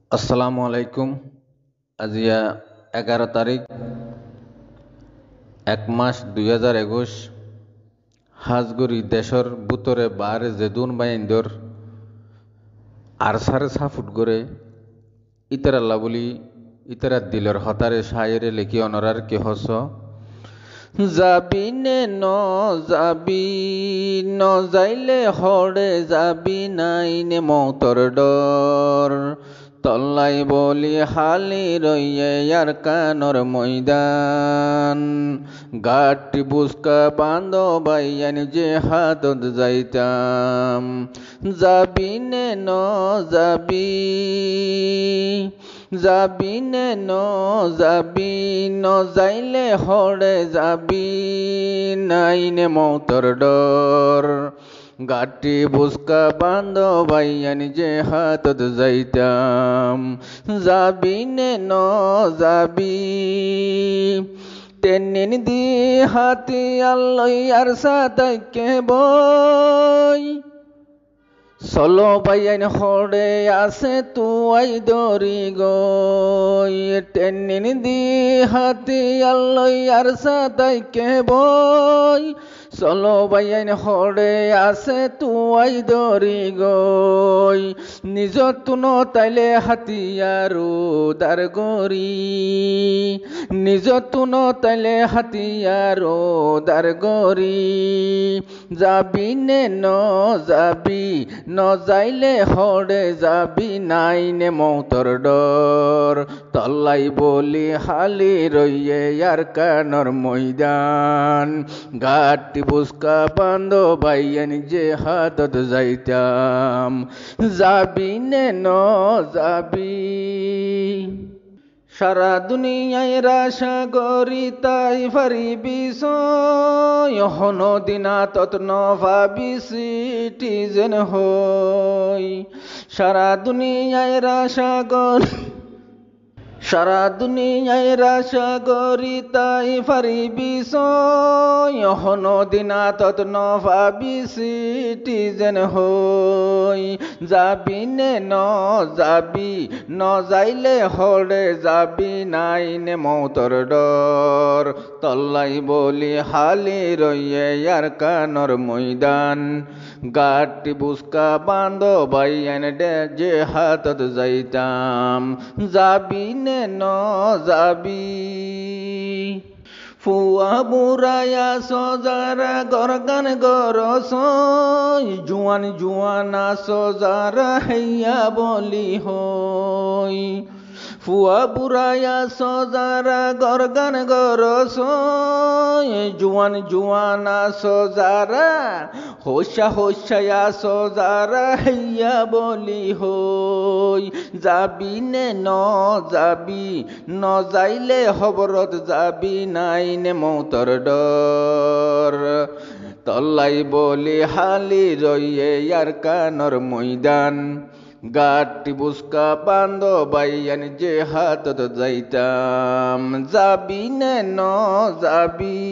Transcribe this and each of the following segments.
আসসালামু আলাইকুম। আজিয়া 11 তারিখ 1 মাস 2021 হাজগুড়ি দেশর বুতরে বার জেদুন বাইন্দর আর সারে সাফুট করে ইতারাল্লা বলি ইতারা দিলর হতারে শায়েরে লেখি অনরার কে হস যাবি নে ন যাবি ন যাইলে হরে যাবি নাই নে মতর ডর তল্লাই বলি হালি রইয়ে আর কানর ময়দান গাটি বুসকা বান্ধ বাইয়ান যে হাতত যাইতাম যাবি নে ন যাবি যাবি নে ন যাবি ন যাইলে হরে যাবি নাই নে মৌতর ডর গাটি বুসকা বান্ধ বাইয়ান যে হাতত যাইতাম যাবি নে ন যাবি টেনিন দি হাতি আল্লই আর সাতাইকে বই চলো বাইয়ান হরে আছে তুয়াই দরি গই টেনিন দি হাতি আল্লই আর সাতাইকে বই চলো বাইয়ান হরে আছে তুয়াই দরি গই নিজ তুন তাইলে হাতিয়ারু দার গরি নিজ তুন তাইলে হাতিয়ারু দার গরি যাবি নে ন যাবি ন যাইলে হরে যাবি নাই নে মৌতর ডর তল্লাই বলি হালি রইয়ে আর কানর ময়দান গাটি বুসকা বান্ধ বাইয়ান যে হাতত যাইতাম যাবি নে ন যাবি সারা দুনিয়ায় রাশা গরি তাই ফারিবি হন দিনা তত্ন ভাবি সিটিজেন হই সারা দুনিয়ায় রাশা গরি সারা দুনিয়ায় রাশা গরি তাই ফারিবি হন দিনা তত্ন ভাবি সিটিজেন হই যাবি নে ন যাবি ন যাইলে হরে যাবি নাই নে মৌতর ডর তল্লাই বলি হালি রইয়ে আর কানর ময়দান গাটি বুসকা বান্ধ বাইয়ান ডে যে হাতত যাইতাম যাবি নে ন যাবি ফুয়া বুড়ায়া সজারা গরগান গরস জুয়ান জুয়ানা সজারা হইয়া বলি হই ফুয়া বুড়ায়া সজারা গরগান গরস জুয়ান জুয়ানা সজারা হোসা হোসায়া সজারা হইয়া বলি হই যাবি নে ন যাবি ন যাইলে হবরত যাবি নাই নে মৌতর ডর তল্লাই বলি হালি রইয়ে আর কানর ময়দান গাটি বুসকা বান্ধ বাইয়ান যে হাতত যাইতাম যাবি নে ন যাবি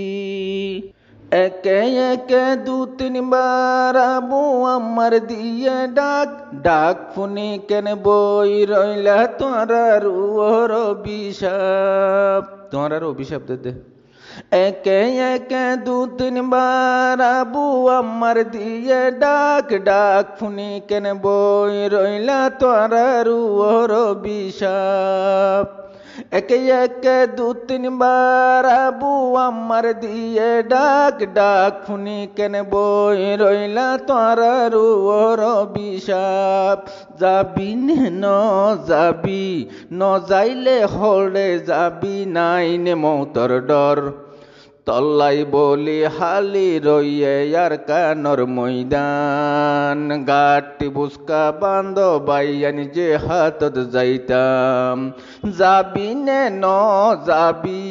একে একে দু তিনবার আবু আমার দিয়ে ডাক ডাক ফুনি কেন বই রইলা তোরার ওর অভিশাপ তোরার অভিশাপ দে একে একে দু তিনবার আবু আমার দিয়ে ডাক ডাক ফুনি কেন বই রইলা তোরার ওর অভিশাপ একে একে দু তিনবার আবু আমার দিয়ে ডাক ডাক ফুনি কেন বই রইলা তোরার ওর অভিশাপ যাবি নে ন যাবি ন যাইলে হরে যাবি নাই নে মৌতর ডর তল্লাই বলি হালি রইয়ে আর কানর ময়দান গাটি বুসকা বান্ধ বাইয়ান যে হাতত যাইতাম যাবি নে ন যাবি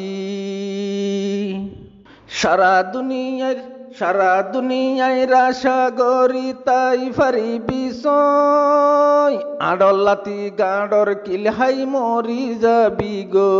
সারা দুনিয়ায় রাশা গরি তাই ফারিবি আডল্লাতি গাডর কিলহাই মরি যাবি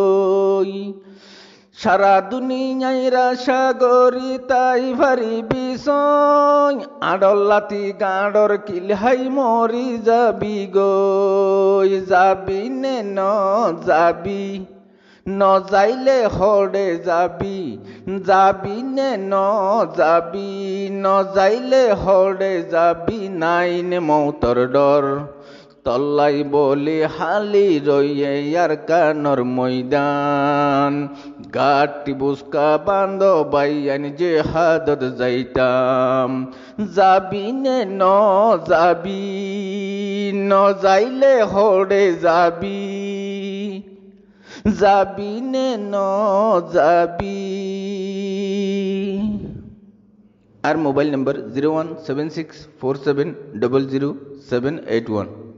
গই সারা দুনিয়ায় রাশা গরি তাই ফারিবি পিছন আডর লাতি গাডর কিলহাই মরি যাবি গই যাবি নে ন যাবি ন যাইলে হরে যাবি যাবি নে ন যাবি ন যাইলে হরে যাবি নাই নে মৌতর ডর তল্লাই বলি হালি রইয়ে আর কানর ময়দান গাটি বুসকা বান্ধ বাইয়ান যে হাদত যাইতাম যাবি নে ন যাবি ন যাইলে হরে যাবি যাবি নে ন যাবি। আর মোবাইল নম্বর 01764700781।